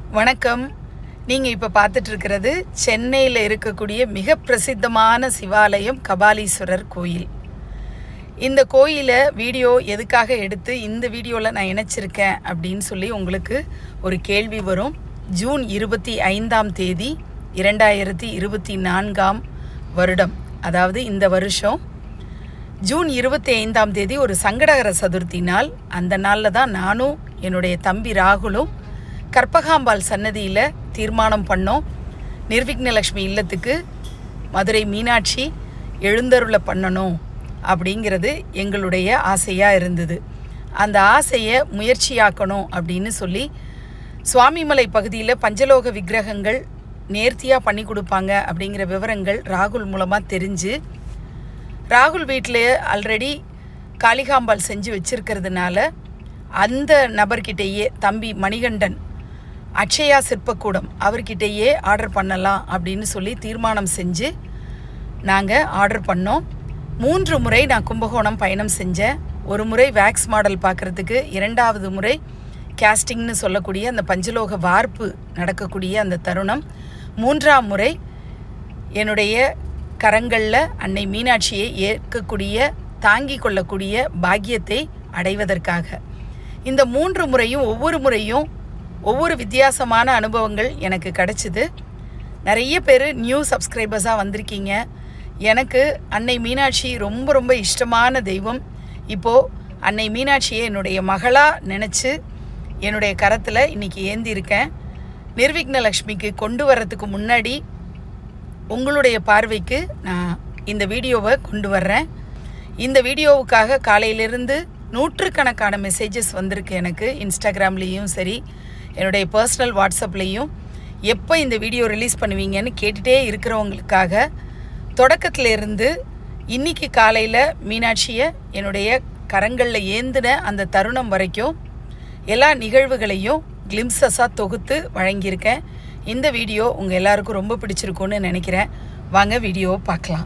வணக்கம். நீங்கள் இப்போ பார்த்துட்டு இருக்கிறது சென்னையில் இருக்கக்கூடிய மிக பிரசித்தமான சிவாலயம் கபாலீஸ்வரர் கோயில். இந்த கோயிலை வீடியோ எதுக்காக எடுத்து இந்த வீடியோவில் நான் இணைச்சிருக்கேன் அப்படின்னு சொல்லி உங்களுக்கு ஒரு கேள்வி வரும். ஜூன் 25ஆம் தேதி 2024ஆம் வருடம், அதாவது இந்த வருஷம் ஜூன் 25ஆம் தேதி ஒரு சங்கடகர சதுர்த்தி நாள். அந்த நாளில் தான் நானும் என்னுடைய தம்பி ராகுலும் கற்பகாம்பாள் சன்னதியில் தீர்மானம் பண்ணோம். நிர்விக்னலக்ஷ்மி இல்லத்துக்கு மதுரை மீனாட்சி எழுந்தருளை பண்ணணும் அப்படிங்கிறது எங்களுடைய ஆசையாக இருந்தது. அந்த ஆசையை முயற்சியாக்கணும் அப்படின்னு சொல்லி சுவாமிமலை பகுதியில் பஞ்சலோக விக்கிரகங்கள் நேர்த்தியாக பண்ணி கொடுப்பாங்க அப்படிங்கிற விவரங்கள் ராகுல் மூலமாக தெரிஞ்சு, ராகுல் வீட்டில் ஆல்ரெடி காளிகாம்பாள் செஞ்சு வச்சிருக்கிறதுனால அந்த நபர்கிட்டேயே தம்பி மணிகண்டன் அக்ஷயா சிற்பக்கூடம் அவர்கிட்டயே ஆர்டர் பண்ணலாம் அப்படின்னு சொல்லி தீர்மானம் செஞ்சு நாங்கள் ஆர்டர் பண்ணோம். 3 முறை நான் கும்பகோணம் பயணம் செஞ்சேன். ஒரு முறை வேக்ஸ் மாடல் பார்க்குறதுக்கு, 2வது முறை கேஸ்டிங்னு சொல்லக்கூடிய அந்த பஞ்சலோக வார்ப்பு நடக்கக்கூடிய அந்த தருணம், 3ஆம் முறை என்னுடைய கரங்களில் அன்னை மீனாட்சியை ஏற்கக்கூடிய தாங்கி கொள்ளக்கூடிய பாக்கியத்தை அடைவதற்காக. இந்த 3 முறையும் ஒவ்வொரு முறையும் ஒவ்வொரு வித்தியாசமான அனுபவங்கள் எனக்கு கிடச்சிது. நிறைய பேர் நியூ சப்ஸ்கிரைபர்ஸாக வந்திருக்கீங்க. எனக்கு அன்னை மீனாட்சி ரொம்ப ரொம்ப இஷ்டமான தெய்வம். இப்போது அன்னை மீனாட்சியை என்னுடைய மகளாக நினச்சி என்னுடைய கரத்தில் இன்றைக்கி ஏந்தியிருக்கேன். நிர்விக்னலக்ஷ்மிக்கு கொண்டு வரத்துக்கு முன்னாடி உங்களுடைய பார்வைக்கு நான் இந்த வீடியோவை கொண்டு வர்றேன். இந்த வீடியோவுக்காக காலையிலிருந்து நூற்றுக்கணக்கான மெசேஜஸ் வந்திருக்கு எனக்கு. இன்ஸ்டாகிராம்லேயும் சரி, என்னுடைய பர்சனல் வாட்ஸ்அப்லேயும் எப்போ இந்த வீடியோ ரிலீஸ் பண்ணுவீங்கன்னு கேட்டுகிட்டே இருக்கிறவங்களுக்காக தொடக்கத்திலேருந்து இன்றைக்கி காலையில் மீனாட்சியை என்னுடைய கரங்களில் ஏந்தின அந்த தருணம் வரைக்கும் எல்லா நிகழ்வுகளையும் கிளிம்சஸாக தொகுத்து வழங்கியிருக்கேன். இந்த வீடியோ உங்கள் எல்லாருக்கும் ரொம்ப பிடிச்சிருக்குன்னு நினைக்கிறேன். வாங்க வீடியோவை பார்க்கலாம்.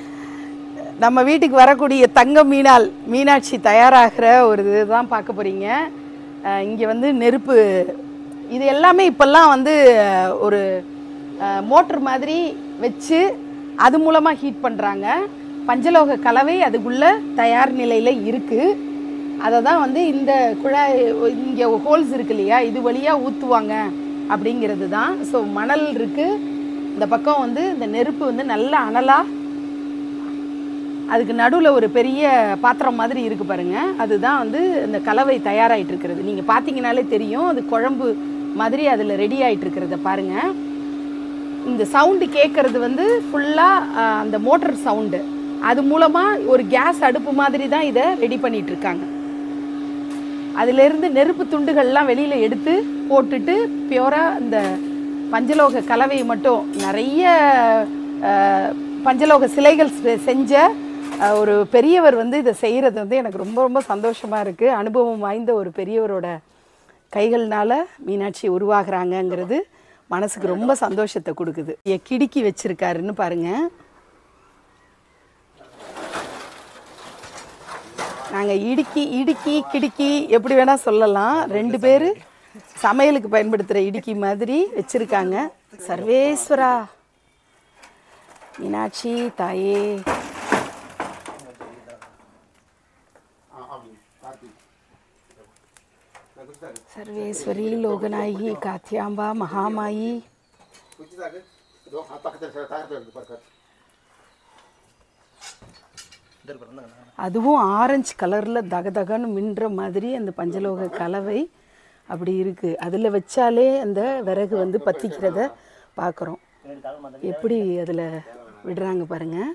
நம்ம வீட்டுக்கு வரக்கூடிய தங்க மீனாட்சி தயாராகிற ஒரு இதுதான் பார்க்க போகிறீங்க. இங்கே வந்து நெருப்பு, இது எல்லாமே இப்போல்லாம் வந்து ஒரு மோட்ரு மாதிரி வச்சு அது மூலமாக ஹீட் பண்ணுறாங்க. பஞ்சலோக கலவை அதுக்குள்ளே தயார் நிலையில் இருக்குது. அதை தான் வந்து இந்த குழாய், இங்கே ஹோல்ஸ் இருக்கு இல்லையா, இது வழியாக ஊற்றுவாங்க அப்படிங்கிறது தான். ஸோ மணல் இருக்குது, இந்த பக்கம் வந்து இந்த நெருப்பு வந்து நல்லா அனலாக, அதுக்கு நடுவில் ஒரு பெரிய பாத்திரம் மாதிரி இருக்குது பாருங்கள், அதுதான் வந்து இந்த கலவை தயாராகிட்டு இருக்கிறது. நீங்கள் பார்த்தீங்கனாலே தெரியும், அது குழம்பு மாதிரி அதில் ரெடி ஆகிட்டு இருக்கிறத பாருங்கள். இந்த சவுண்டு கேட்குறது வந்து ஃபுல்லாக அந்த மோட்டர் சவுண்டு, அது மூலமாக ஒரு கேஸ் அடுப்பு மாதிரி தான் இதை ரெடி பண்ணிகிட்ருக்காங்க. அதிலேருந்து நெருப்பு துண்டுகள்லாம் வெளியில் எடுத்து போட்டுட்டு பியூராக இந்த பஞ்சலோக கலவையை மட்டும், நிறைய பஞ்சலோக சிலைகள் செஞ்ச ஒரு பெரியவர் வந்து இதை செய்கிறது வந்து எனக்கு ரொம்ப ரொம்ப சந்தோஷமாக இருக்குது. அனுபவம் வாய்ந்த ஒரு பெரியவரோட கைகள்னால மீனாட்சி உருவாகிறாங்கங்கிறது மனசுக்கு ரொம்ப சந்தோஷத்தை கொடுக்குது. கிடுக்கி வச்சுருக்காருன்னு பாருங்கள். நாங்கள் இடுக்கி கிடுக்கி எப்படி வேணால் சொல்லலாம். 2 பேர் சமையலுக்கு பயன்படுத்துகிற இடுக்கி மாதிரி வச்சுருக்காங்க. சர்வேஸ்வரா மீனாட்சி தாயே, सर्वेश्वरी लोकनायकी कात्याम्बा महामाई. அதுவும் ஆரஞ்சு கலரில் தகதகன்னு மின்ற மாதிரி அந்த பஞ்சலோக கலவை அப்படி இருக்குது. அதில் வச்சாலே அந்த விறகு வந்து பற்றிக்கிறத பார்க்குறோம். எப்படி அதில் விடுறாங்க பாருங்கள்.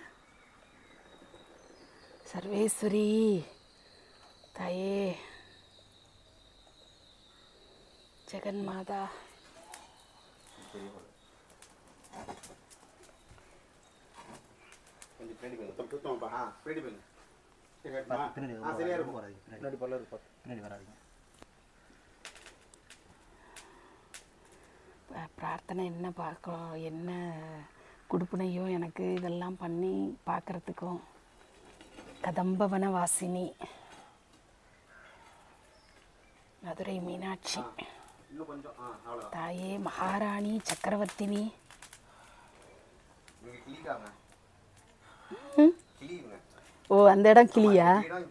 சர்வேஸ்வரி தாயே, ஜெகன்மாதா, பிரார்த்தனை என்ன பார்க்கலாம், என்ன கொடுப்புனையோ எனக்கு இதெல்லாம் பண்ணி பார்க்குறதுக்கும். கதம்பவன வாசினி மதுரை மீனாட்சி. தாயே மகாராணி சக்கரவர்த்தினி. ஓ அந்த இடம் கிளியா?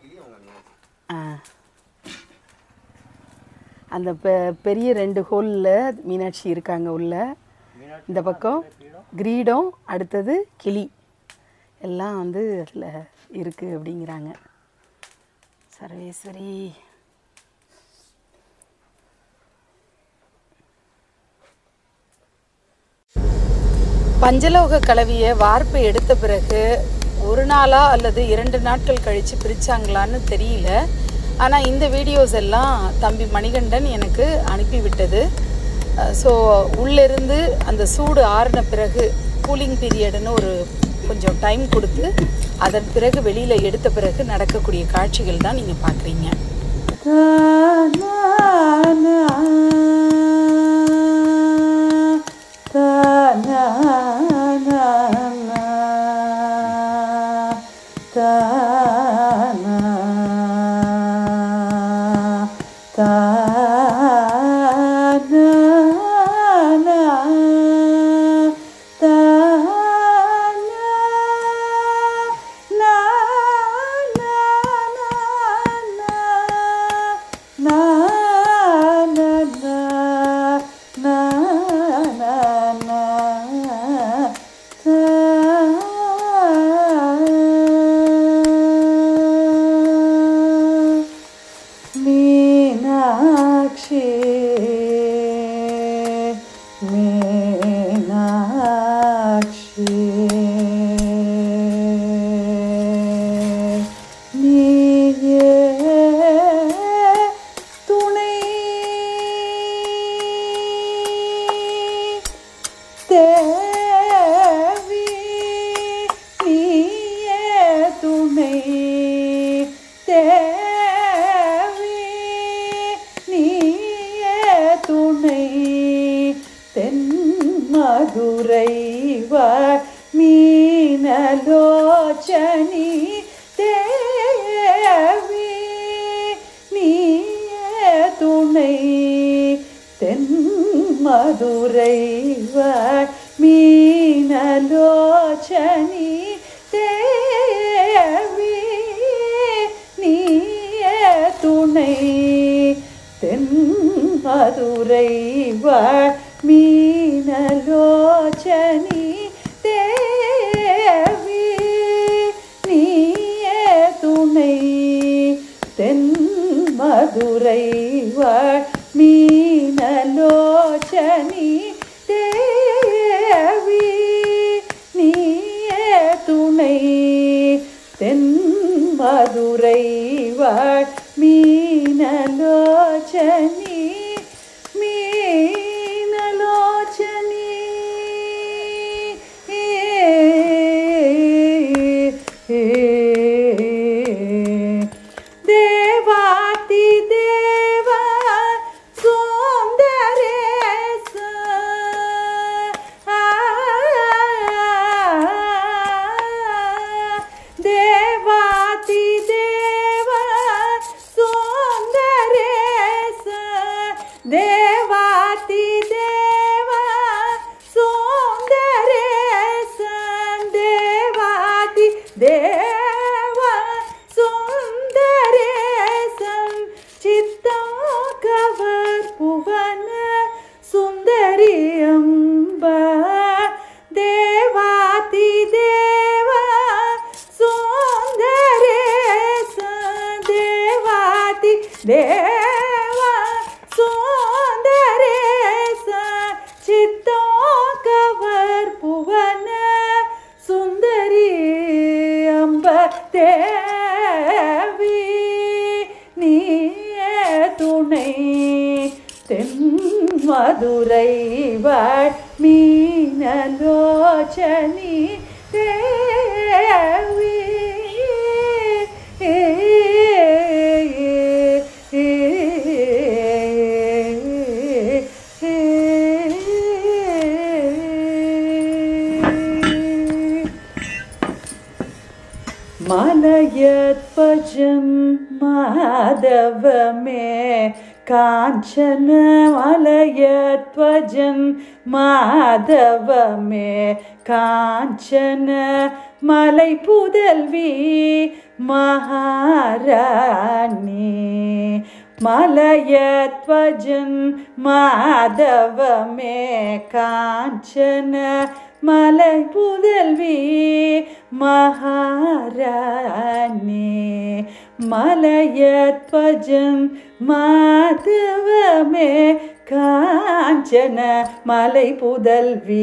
அந்த பெரிய 2 ஹோலில் மீனாட்சி இருக்காங்க உள்ள. இந்த பக்கம் கிரீடம், அடுத்தது கிளி எல்லாம் வந்து அதில் இருக்குது அப்படிங்கிறாங்க. சர்வேஸ்வரி பஞ்சலோக கலவியை வார்ப்பு எடுத்த பிறகு 1 நாளா அல்லது 2 நாட்கள் கழித்து பிரித்தாங்களான்னு தெரியல. ஆனால் இந்த வீடியோஸ் எல்லாம் தம்பி மணிகண்டன் எனக்கு அனுப்பிவிட்டது. ஸோ உள்ளிருந்து அந்த சூடு ஆறின பிறகு கூலிங் பீரியடுன்னு ஒரு கொஞ்சம் டைம் கொடுத்து அதன் பிறகு வெளியில் எடுத்த பிறகு நடக்கக்கூடிய காட்சிகள் தான் நீங்கள் பார்க்குறீங்க. Malayat Pajam மாதவமே காஞ்சன மலயத்வஜன் மாதவமே காஞ்சன மலை புதல்வி மகாராணி மலயத்வஜன் மாதவமே காஞ்சன மலை புதல்வி மகாராணி மலயத்வஜன் மாதவமே காஞ்சன மலை புதல்வி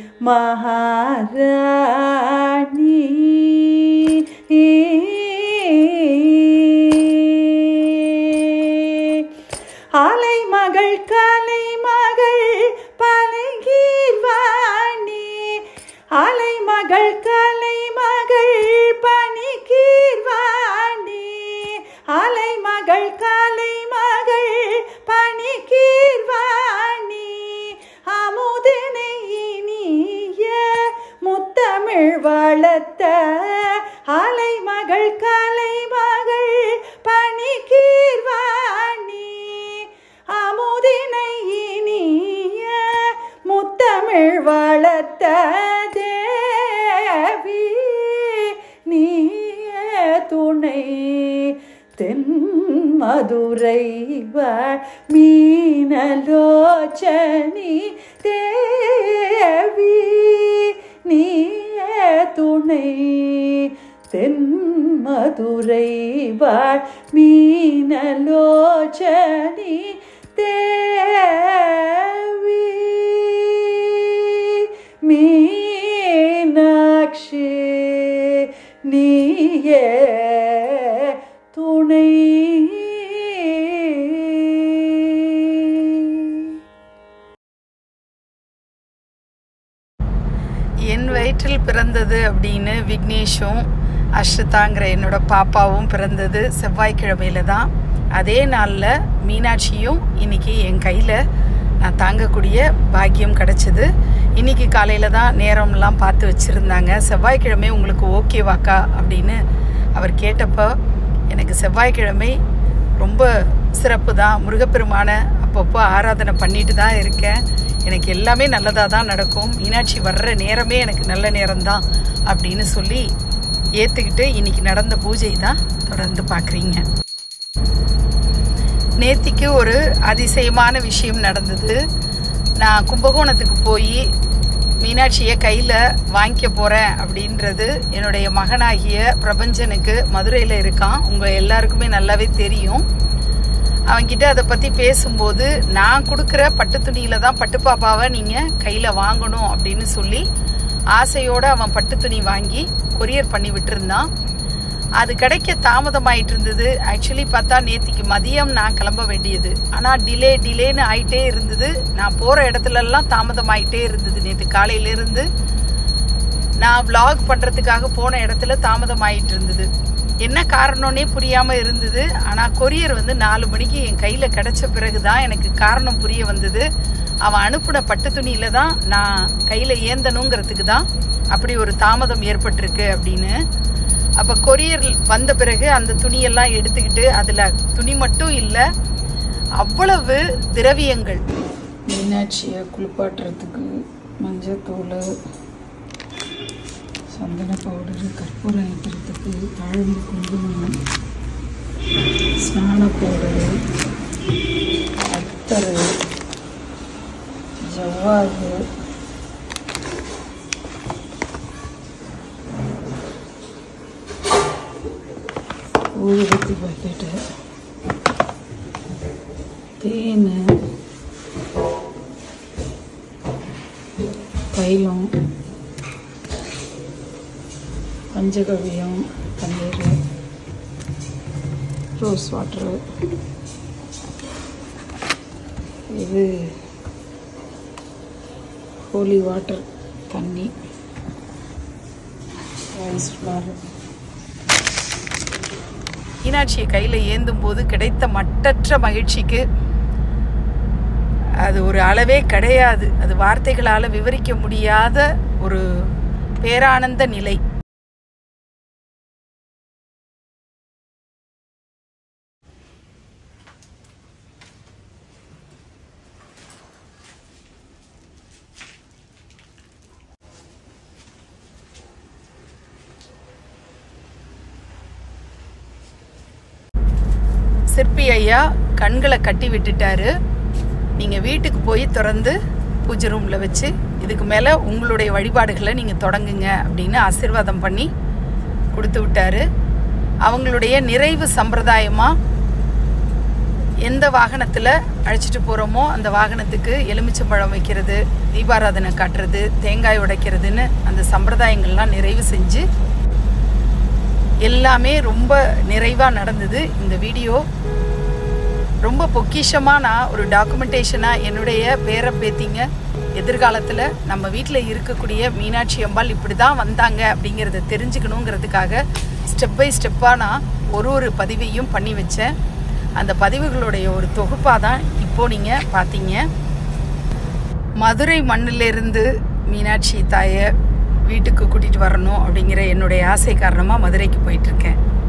மகாராணி ஆலை மகள் கலை மகள் பனிகீர்வாணி ஆலை மகள் கலை மகள் பனிகீர்வாணி ஆலை மகள் கலை மகள் பனிகீர்வாணி அமுதனை இனிய முத்தமிழ் வளர்த்த ஆலை மகள் கலை மகள் பனிகீர்வாணி அமுதினை இனிய முத்தமிழ் வளர்த்த தேவி நீய துணை தென்மதுரை மீனலோச்சனி தேவி நீய துணை தென்மதுரை மீனலோச்சனி தேவி மீனாட்சி நீயே துணை. என் வயிற்றில் பிறந்தது அப்படின்னு விக்னேஷும் அஷ்ரிதாங்கிற என்னோட பாப்பாவும் பிறந்தது செவ்வாய்க்கிழமையில் தான். அதே நாளில் மீனாட்சியும் இன்றைக்கி என் கையில் நான் தாங்கக்கூடிய பாக்கியம் கிடச்சிது. இன்றைக்கி காலையில் தான் நேரம்லாம் பார்த்து வச்சுருந்தாங்க. செவ்வாய்க்கிழமை உங்களுக்கு ஓகேவாக்கா அப்படின்னு அவர் கேட்டப்போ எனக்கு செவ்வாய்க்கிழமை ரொம்ப சிறப்பு தான். முருகப்பெருமான அப்பப்போ ஆராதனை பண்ணிட்டு தான் இருக்கேன். எனக்கு எல்லாமே நல்லதாக தான் நடக்கும். மீனாட்சி வர்ற நேரமே எனக்கு நல்ல நேரம்தான் அப்படின்னு சொல்லி ஏற்றுக்கிட்டு இன்றைக்கி நடந்த பூஜை தான் தொடர்ந்து பார்க்குறீங்க. நேத்திக்கு ஒரு அதிசயமான விஷயம் நடந்தது. நான் கும்பகோணத்துக்கு போய் மீனாட்சியை கையில் வாங்கிக்க போகிறேன் அப்படின்றது என்னுடைய மகனாகிய பிரபஞ்சனுக்கு மதுரையில் இருக்கான். உங்கள் எல்லாருக்குமே நல்லாவே தெரியும். அவன்கிட்ட அதை பற்றி பேசும்போது நான் கொடுக்குற பட்டு துணியில் தான் பட்டுப்பாப்பாவை நீங்கள் கையில் வாங்கணும் அப்படின்னு சொல்லி ஆசையோடு அவன் பட்டு துணி வாங்கி கொரியர் பண்ணி விட்டுருந்தான். அது கிடைக்க தாமதமாயிட்டு இருந்தது. ஆக்சுவலி பார்த்தா நேத்திக்கு மதியம் நான் கிளம்ப வேண்டியது. ஆனால் டிலேன்னு ஆகிட்டே இருந்தது. நான் போகிற இடத்துலலாம் தாமதமாயிட்டே இருந்தது. நேற்று காலையிலேருந்து நான் விளாக் பண்ணுறதுக்காக போன இடத்துல தாமதமாயிட்டு இருந்தது. என்ன காரணம்னே புரியாமல் இருந்தது. ஆனால் கொரியர் 4 மணிக்கு என் கையில் கிடைச்ச பிறகு தான் எனக்கு காரணம் புரிய வந்தது. அவன் அனுப்பின பட்டு துணியில் தான் நான் கையில் ஏந்தணுங்கிறதுக்கு தான் அப்படி ஒரு தாமதம் ஏற்பட்டிருக்கு அப்படின்னு. அப்போ கொரியர் வந்த பிறகு அந்த துணியெல்லாம் எடுத்துக்கிட்டு அதில் துணி மட்டும் இல்லை, அவ்வளவு திரவியங்கள். மீனாட்சியை குளிப்பாட்டுறதுக்கு மஞ்சத்தூள், சந்தன பவுடரு, கற்பூரம் ஏற்றுறதுக்கு தாழ்வு குங்குமம், ஸ்நான பவுடரு, அத்தரை, ஜவ்வாது, ஊதுபத்தி பாக்கெட்டு, தேன், தைலம், பஞ்சகவியம், பன்னீர், ரோஸ் வாட்டரு, இது ஹோலி வாட்டர் தண்ணி, ரைஸ் ஃப்ளார். மீனாட்சியை கையில் ஏந்தும் போது கிடைத்த மட்டற்ற மகிழ்ச்சிக்கு அது ஒரு அளவே கிடையாது. அது வார்த்தைகளால் விவரிக்க முடியாத ஒரு பேரானந்த நிலை. சிற்பி ஐயா கண்களை கட்டி விட்டுட்டாரு. நீங்கள் வீட்டுக்கு போய் திறந்து பூஜை ரூமில் வச்சு இதுக்கு மேலே உங்களுடைய வழிபாடுகளை நீங்கள் தொடங்குங்க அப்படின்னு ஆசீர்வாதம் பண்ணி கொடுத்து விட்டாரு. அவங்களுடைய நிறைவு சம்பிரதாயமாக எந்த வாகனத்தில் அழைச்சிட்டு போகிறோமோ அந்த வாகனத்துக்கு எலுமிச்சம்பழம் வைக்கிறது, தீபாராதனை காட்டுறது, தேங்காய் உடைக்கிறதுன்னு அந்த சம்பிரதாயங்கள்லாம் நிறைவு செஞ்சு எல்லாமே ரொம்ப நிறைவாக நடந்தது. இந்த வீடியோ ரொம்ப பொக்கிஷமாக நான் ஒரு டாக்குமெண்டேஷனாக என்னுடைய பேர பேத்திங்க எதிர்காலத்தில் நம்ம வீட்டில் இருக்கக்கூடிய மீனாட்சி அம்பாள் இப்படி தான் வந்தாங்க அப்படிங்கிறத தெரிஞ்சுக்கணுங்கிறதுக்காக ஸ்டெப் பை ஸ்டெப்பாக நான் ஒரு பதிவையும் பண்ணி வச்சேன். அந்த பதிவுகளுடைய ஒரு தொகுப்பாக தான் இப்போது நீங்கள் பார்த்தீங்க. மதுரை மண்ணிலிருந்து மீனாட்சி தாயை வீட்டுக்கு கூட்டிகிட்டு வரணும் அப்படிங்கிற என்னுடைய ஆசை காரணமாக மதுரைக்கு போயிட்டுருக்கேன்.